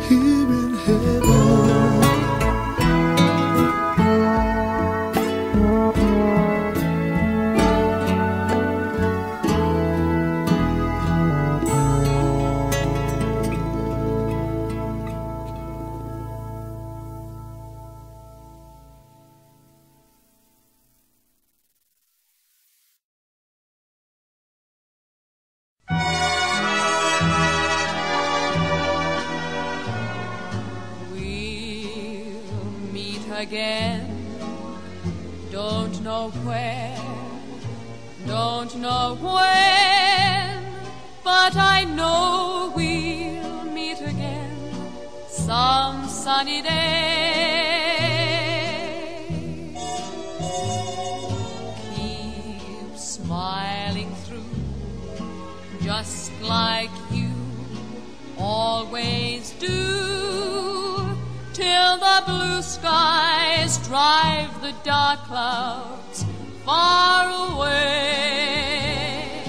here in heaven. Again, don't know where, don't know when, but I know we'll meet again some sunny day. Keep smiling through, just like you always do, till the blue skies drive the dark clouds far away.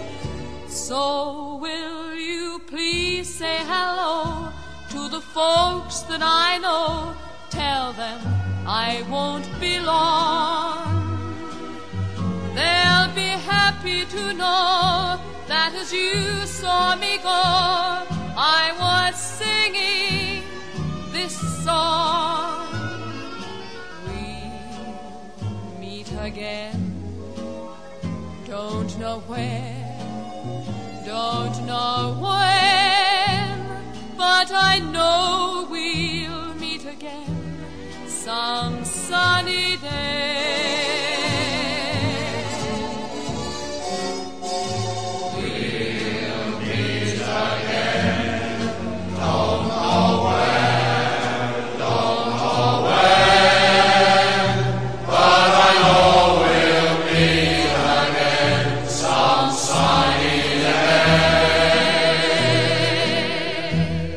So will you please say hello to the folks that I know? Tell them I won't be long. They'll be happy to know that as you saw me go, I was singing this song. We'll meet again, don't know where, don't know when, but I know we'll meet again some sunny day. We'll meet again, don't know where, don't know when, but I know we'll meet again some sunny day.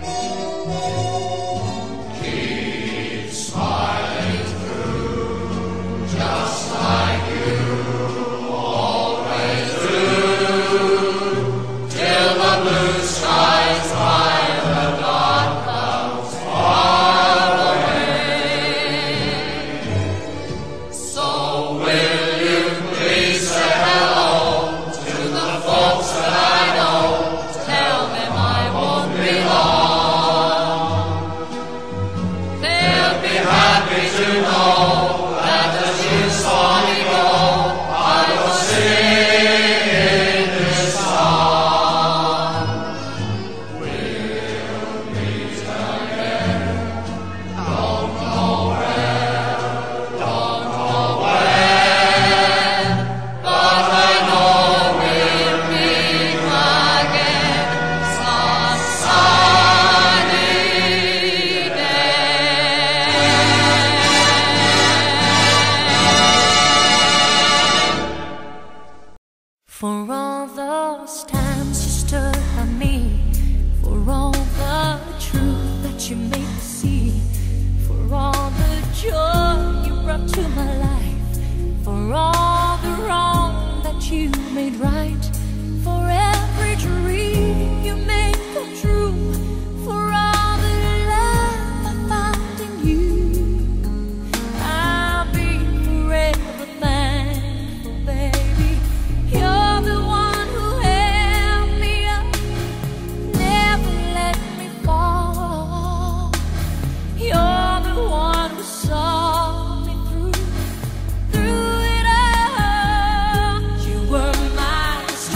Keep smiling through, just like you always do, till the blue skies drive the dark clouds far away. So will you please say hello to the folks that I know? Tell them I won't be long. They'll be happy to know that as you saw me go, I was singing this song. We'll meet again, don't know where, don't know when, but I know we'll meet again some sunny day. For all those times you stood by me, for all the truth that you made me see, for all the joy you brought to my life, for all the wrong that you made right, for every dream you made come true, for all the love I found in you, I'll be forever thankful, baby. You're the one who held me up, never let me fall. You're the one who saw me through it all. You were my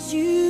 you